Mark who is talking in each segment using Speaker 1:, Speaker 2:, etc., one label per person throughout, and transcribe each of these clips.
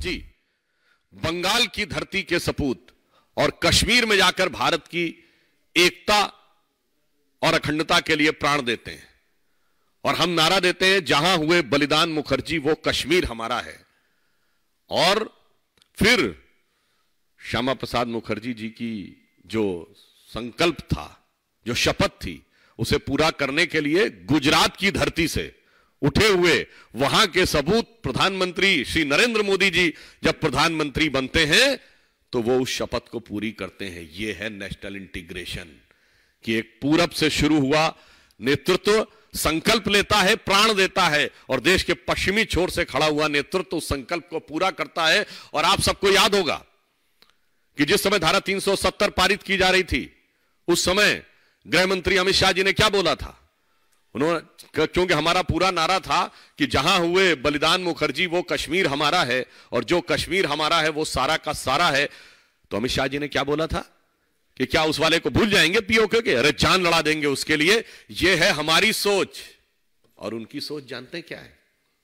Speaker 1: जी, बंगाल की धरती के सपूत और कश्मीर में जाकर भारत की एकता और अखंडता के लिए प्राण देते हैं और हम नारा देते हैं जहां हुए बलिदान मुखर्जी वो कश्मीर हमारा है। और फिर श्यामा प्रसाद मुखर्जी जी की जो संकल्प था, जो शपथ थी, उसे पूरा करने के लिए गुजरात की धरती से उठे हुए वहां के सबूत प्रधानमंत्री श्री नरेंद्र मोदी जी जब प्रधानमंत्री बनते हैं तो वो उस शपथ को पूरी करते हैं। ये है नेशनल इंटीग्रेशन कि एक पूरब से शुरू हुआ नेतृत्व संकल्प लेता है, प्राण देता है और देश के पश्चिमी छोर से खड़ा हुआ नेतृत्व उस संकल्प को पूरा करता है। और आप सबको याद होगा कि जिस समय धारा 370 पारित की जा रही थी उस समय गृह मंत्री अमित शाह जी ने क्या बोला था? उन्होंने, क्योंकि हमारा पूरा नारा था कि जहां हुए बलिदान मुखर्जी वो कश्मीर हमारा है और जो कश्मीर हमारा है वो सारा का सारा है, तो अमित शाह जी ने क्या बोला था कि क्या उस वाले को भूल जाएंगे पीओके के? अरे जान लड़ा देंगे उसके लिए। ये है हमारी सोच। और उनकी सोच जानते हैं क्या है?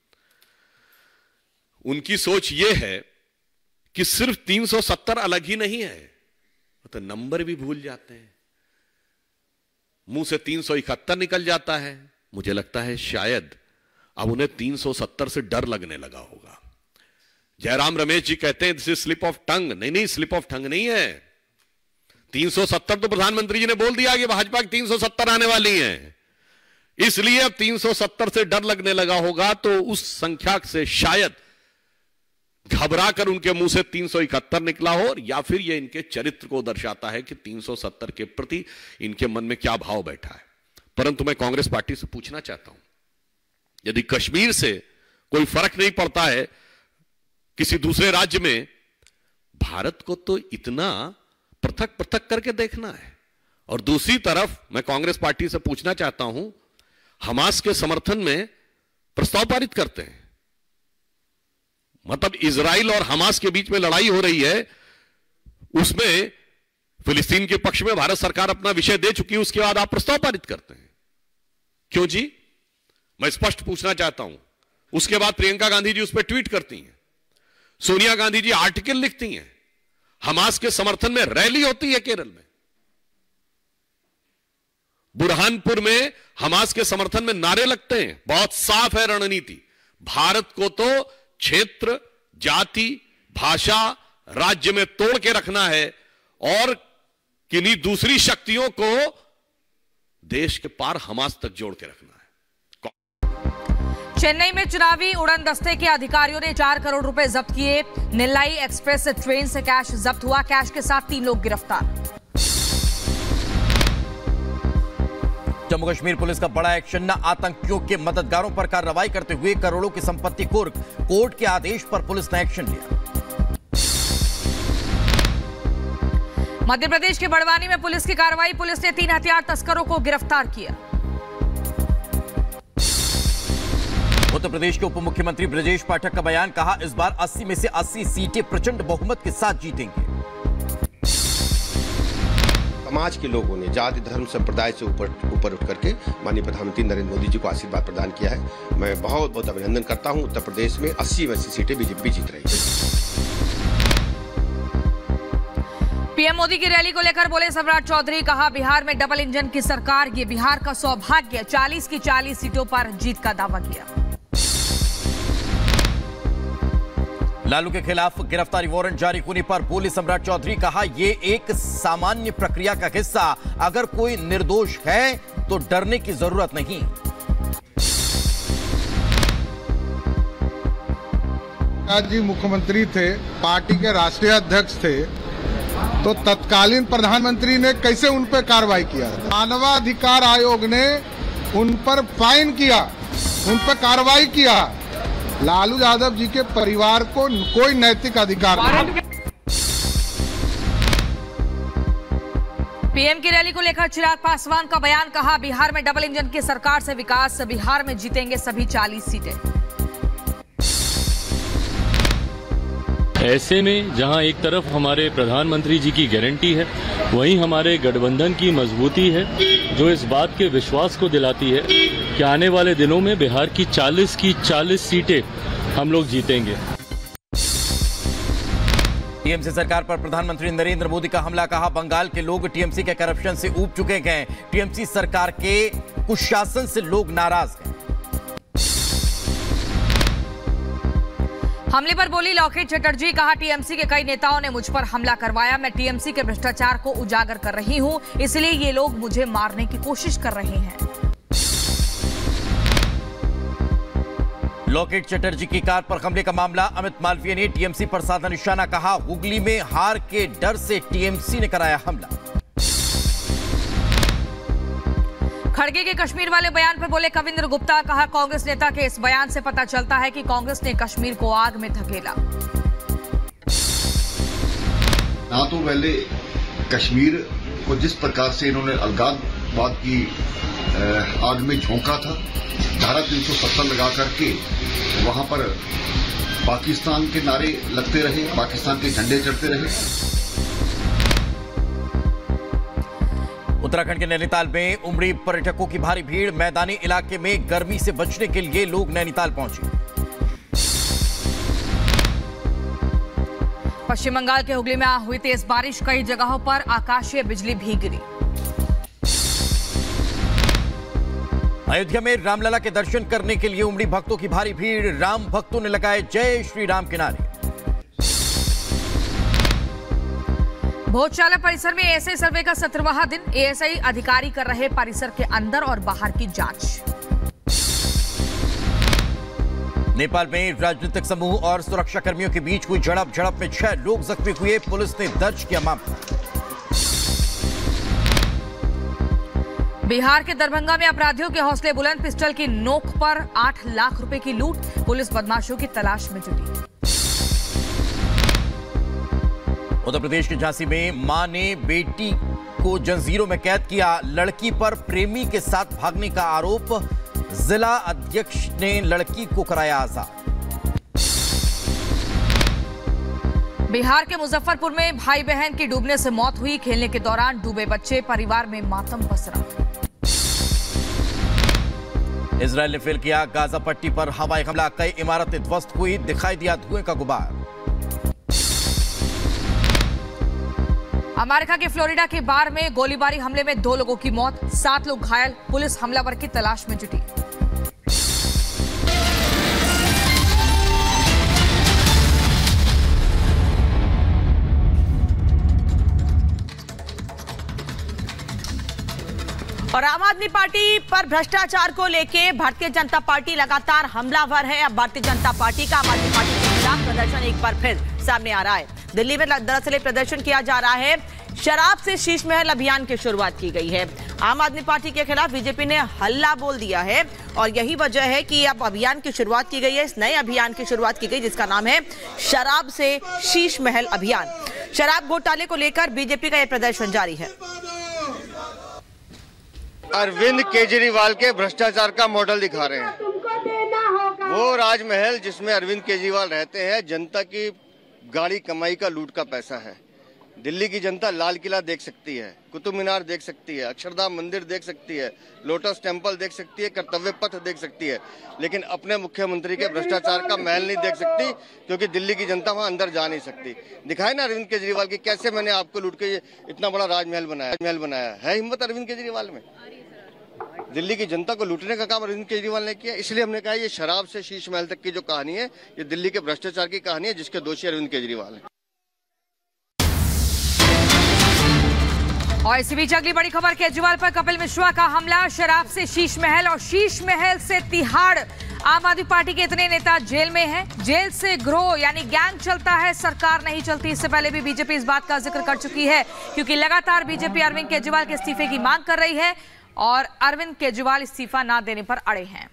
Speaker 1: उनकी सोच ये है कि सिर्फ 370 अलग ही नहीं है, तो नंबर भी भूल जाते हैं। मुंह से 371 निकल जाता है। मुझे लगता है शायद अब उन्हें 370 से डर लगने लगा होगा। जयराम रमेश जी कहते हैं this is slip of tongue. नहीं, स्लिप ऑफ टंग नहीं है। 370 तो प्रधानमंत्री जी ने बोल दिया कि भाजपा की 370 आने वाली है, इसलिए अब 370 से डर लगने लगा होगा। तो उस संख्या से शायद घबरा कर उनके मुंह से 371 निकला हो, या फिर यह इनके चरित्र को दर्शाता है कि 370 के प्रति इनके मन में क्या भाव बैठा है। परंतु मैं कांग्रेस पार्टी से पूछना चाहता हूं, यदि कश्मीर से कोई फर्क नहीं पड़ता है किसी दूसरे राज्य में, भारत को तो इतना पृथक पृथक करके देखना है। और दूसरी तरफ मैं कांग्रेस पार्टी से पूछना चाहता हूं, हमास के समर्थन में प्रस्ताव पारित करते हैं, मतलब इजराइल और हमास के बीच में लड़ाई हो रही है, उसमें फिलिस्तीन के पक्ष में भारत सरकार अपना विषय दे चुकी है, उसके बाद आप प्रस्ताव पारित करते हैं। क्यों जी? मैं स्पष्ट पूछना चाहता हूं। उसके बाद प्रियंका गांधी जी उस पर ट्वीट करती हैं, सोनिया गांधी जी आर्टिकल लिखती हैं, हमास के समर्थन में रैली होती है केरल में, बुरहानपुर में हमास के समर्थन में नारे लगते हैं। बहुत साफ है रणनीति। भारत को तो क्षेत्र, जाति, भाषा, राज्य में तोड़ के रखना है और किन्हीं दूसरी शक्तियों को देश के पार हमास तक जोड़ के रखना है।
Speaker 2: चेन्नई में चुनावी उड़न दस्ते के अधिकारियों ने 4 करोड़ रुपए जब्त किए। नेल्लाई एक्सप्रेस ट्रेन से कैश जब्त हुआ। कैश के साथ 3 लोग गिरफ्तार।
Speaker 3: जम्मू कश्मीर पुलिस का बड़ा एक्शन। आतंकियों के मददगारों पर कार्रवाई करते हुए करोड़ों की संपत्ति कुर्क। कोर्ट के आदेश पर पुलिस ने एक्शन लिया।
Speaker 2: मध्य प्रदेश के बड़वानी में पुलिस की कार्रवाई। पुलिस ने 3 हथियार तस्करों को गिरफ्तार किया।
Speaker 3: उत्तर प्रदेश के उप मुख्यमंत्री ब्रजेश पाठक का बयान। कहा, इस बार 80 में से 80 सीटें प्रचंड बहुमत के साथ जीतेंगे।
Speaker 4: समाज के लोगों ने जाति, धर्म, संप्रदाय से ऊपर उठ करके माननीय प्रधानमंत्री नरेंद्र मोदी जी को आशीर्वाद प्रदान किया है। मैं बहुत बहुत अभिनंदन करता हूं। उत्तर प्रदेश में 80 में 80 सीटें बीजेपी जीत रही है।
Speaker 2: पीएम मोदी की रैली को लेकर बोले सम्राट चौधरी। कहा, बिहार में डबल इंजन की सरकार, ये बिहार का सौभाग्य। 40 की 40 सीटों पर जीत का दावा किया।
Speaker 3: लालू के खिलाफ गिरफ्तारी वारंट जारी होने पर बोले सम्राट चौधरी। कहा, यह एक सामान्य प्रक्रिया का हिस्सा। अगर कोई निर्दोष है तो डरने की जरूरत नहीं।
Speaker 5: आज जी मुख्यमंत्री थे, पार्टी के राष्ट्रीय अध्यक्ष थे, तो तत्कालीन प्रधानमंत्री ने कैसे उन पर कार्रवाई किया? मानवाधिकार आयोग ने उन पर फाइन किया, उन पर कार्रवाई किया। लालू यादव जी के परिवार को कोई नैतिक अधिकार नहीं।
Speaker 2: पीएम की रैली को लेकर चिराग पासवान का बयान। कहा, बिहार में डबल इंजन की सरकार से विकास। बिहार में जीतेंगे सभी 40 सीटें।
Speaker 6: ऐसे में जहां एक तरफ हमारे प्रधानमंत्री जी की गारंटी है, वहीं हमारे गठबंधन की मजबूती है, जो इस बात के विश्वास को दिलाती है कि आने वाले दिनों में बिहार की 40 सीटें हम लोग जीतेंगे।
Speaker 3: टीएमसी सरकार पर प्रधानमंत्री नरेंद्र मोदी का हमला, कहा बंगाल के लोग टीएमसी के करप्शन से ऊब चुके हैं। टीएमसी सरकार के कुशासन से लोग नाराज हैं।
Speaker 2: हमले पर बोली लॉकेट चटर्जी, कहा टीएमसी के कई नेताओं ने मुझ पर हमला करवाया। मैं टीएमसी के भ्रष्टाचार को उजागर कर रही हूं, इसलिए ये लोग मुझे मारने की कोशिश कर रहे हैं।
Speaker 3: लॉकेट चटर्जी की कार पर हमले का मामला, अमित मालवीय ने टीएमसी पर साधा निशाना, कहा हुगली में हार के डर से टीएमसी ने कराया हमला।
Speaker 2: खड़गे के कश्मीर वाले बयान पर बोले कविंद्र गुप्ता, कहा कांग्रेस नेता के इस बयान से पता चलता है कि कांग्रेस ने कश्मीर को आग में धकेला।
Speaker 7: ना तो पहले कश्मीर को जिस प्रकार से इन्होंने अलगाववाद की आग में झोंका था, धारा 370 लगा करके वहां पर पाकिस्तान के नारे लगते रहे, पाकिस्तान के झंडे चढ़ते रहे।
Speaker 3: उत्तराखंड के नैनीताल में उमड़ी पर्यटकों की भारी भीड़, मैदानी इलाके में गर्मी से बचने के लिए लोग नैनीताल पहुंचे।
Speaker 2: पश्चिम बंगाल के हुगली में हुई तेज बारिश, कई जगहों पर आकाशीय बिजली भी गिरी।
Speaker 3: अयोध्या में रामलला के दर्शन करने के लिए उमड़ी भक्तों की भारी भीड़, राम भक्तों ने लगाए जय श्री राम के नारे।
Speaker 2: भोजशाला परिसर में एएसआई सर्वे का 17वां दिन, एएसआई अधिकारी कर रहे परिसर के अंदर और बाहर की जांच।
Speaker 3: नेपाल में राजनीतिक समूह और सुरक्षा कर्मियों के बीच हुई झड़प में 6 लोग जख्मी हुए, पुलिस ने दर्ज किया मामला।
Speaker 2: बिहार के दरभंगा में अपराधियों के हौसले बुलंद, पिस्टल की नोक पर 8 लाख रुपए की लूट, पुलिस बदमाशों की तलाश में जुटी।
Speaker 3: उत्तर प्रदेश के झांसी में मां ने बेटी को जंजीरों में कैद किया, लड़की पर प्रेमी के साथ भागने का आरोप, जिला अध्यक्ष ने लड़की को कराया आजाद।
Speaker 2: बिहार के मुजफ्फरपुर में भाई बहन की डूबने से मौत हुई, खेलने के दौरान डूबे बच्चे, परिवार में मातम पसरा।
Speaker 3: इजरायल ने फेल किया गाजा पट्टी पर हवाई हमला, कई इमारतें ध्वस्त हुई, दिखाई दिया धुएं का गुबार।
Speaker 2: अमेरिका के फ्लोरिडा के बार में गोलीबारी हमले में 2 लोगों की मौत, 7 लोग घायल, पुलिस हमलावर की तलाश में जुटी। और आम आदमी पार्टी पर भ्रष्टाचार को लेकर भारतीय जनता पार्टी लगातार हमलावर है। अब भारतीय जनता पार्टी का आम आदमी पार्टी के खिलाफ प्रदर्शन एक बार फिर सामने आ रहा है। दिल्ली में दरअसल प्रदर्शन किया जा रहा है, शराब से शीश महल अभियान की शुरुआत की गई है। आम आदमी पार्टी के खिलाफ बीजेपी ने हल्ला बोल दिया है और यही वजह है कि अब अभियान की शुरुआत की गई है। इस नए अभियान की शुरुआत की गई जिसका नाम है शराब से शीश महल अभियान। शराब घोटाले को लेकर बीजेपी का यह प्रदर्शन जारी है।
Speaker 8: अरविंद केजरीवाल के भ्रष्टाचार का मॉडल दिखा रहे हैं। वो राजमहल जिसमें अरविंद केजरीवाल रहते हैं, जनता की गाड़ी कमाई का लूट का पैसा है। दिल्ली की जनता लाल किला देख सकती है, कुतुब मीनार देख सकती है, अक्षरधाम मंदिर देख सकती है, लोटस टेम्पल देख सकती है, कर्तव्य पथ देख सकती है, लेकिन अपने मुख्यमंत्री के भ्रष्टाचार का महल नहीं देख सकती, क्योंकि दिल्ली की जनता वहां अंदर जा नहीं सकती। दिखाए ना अरविंद केजरीवाल की कैसे मैंने आपको लूट के इतना बड़ा राजमहल बनाया है हिम्मत अरविंद केजरीवाल में। दिल्ली की जनता को लूटने का काम अरविंद केजरीवाल ने किया। इसलिए हमने कहा ये शराब से शीश महल तक की जो कहानी है, ये दिल्ली के भ्रष्टाचार की कहानी है, जिसके दोषी अरविंद केजरीवाल है।
Speaker 2: और इसी बीच अगली बड़ी खबर, केजरीवाल पर कपिल मिश्रा का हमला, शराब से शीश महल और शीश महल से तिहाड़। आम आदमी पार्टी के इतने नेता जेल में हैं, जेल से गिरोह यानी गैंग चलता है, सरकार नहीं चलती। इससे पहले भी बीजेपी इस बात का जिक्र कर चुकी है, क्योंकि लगातार बीजेपी अरविंद केजरीवाल के इस्तीफे की मांग कर रही है और अरविंद केजरीवाल इस्तीफा ना देने पर अड़े हैं।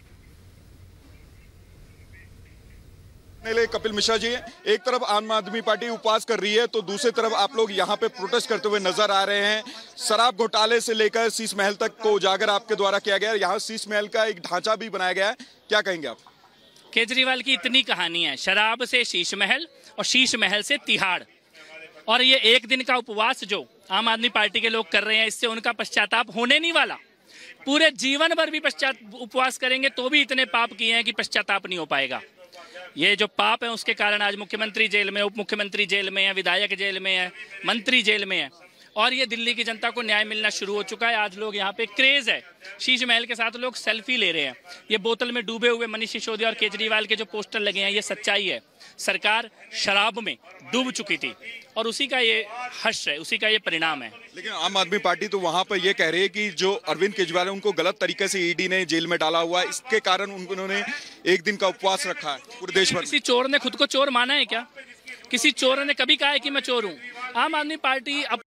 Speaker 9: कपिल मिश्रा जी, एक तरफ आम आदमी पार्टी उपवास कर रही है तो दूसरी तरफ आप लोग यहाँ पे प्रोटेस्ट करते हुए नजर आ रहे हैं। शराब घोटाले से लेकर शीश महल तक को उजागर आपके द्वारा किया गया है। यहाँ शीश महल का एक ढांचा भी बनाया गया है, क्या कहेंगे आप?
Speaker 10: केजरीवाल की इतनी कहानी है, शराब से शीश महल और शीश महल से तिहाड़, और ये एक दिन का उपवास जो आम आदमी पार्टी के लोग कर रहे हैं, इससे उनका पश्चाताप होने नहीं वाला। पूरे जीवन भर भी उपवास करेंगे तो भी इतने पाप किए हैं कि पश्चाताप नहीं हो पाएगा। ये जो पाप है उसके कारण आज मुख्यमंत्री जेल में, उप मुख्यमंत्री जेल में है, विधायक जेल में है, मंत्री जेल में है और ये दिल्ली की जनता को न्याय मिलना शुरू हो चुका है। आज लोग यहाँ पे क्रेज है, शीश महल के साथ लोग सेल्फी ले रहे हैं। ये बोतल में डूबे हुए मनीष सिसोदिया और केजरीवाल के जो पोस्टर लगे हैं, ये सच्चाई है। सरकार शराब में डूब चुकी थी और उसी का ये हर्ष है, उसी का ये परिणाम है।
Speaker 9: लेकिन आम आदमी पार्टी तो वहां पर ये कह रही है कि जो अरविंद केजरीवाल है उनको गलत तरीके से ईडी ने जेल में डाला हुआ है, इसके कारण उन्होंने एक दिन का उपवास रखा है पूरे देश भर।
Speaker 10: किसी चोर ने खुद को चोर माना है क्या? किसी चोर ने कभी कहा है कि मैं चोर हूं? आम आदमी पार्टी अब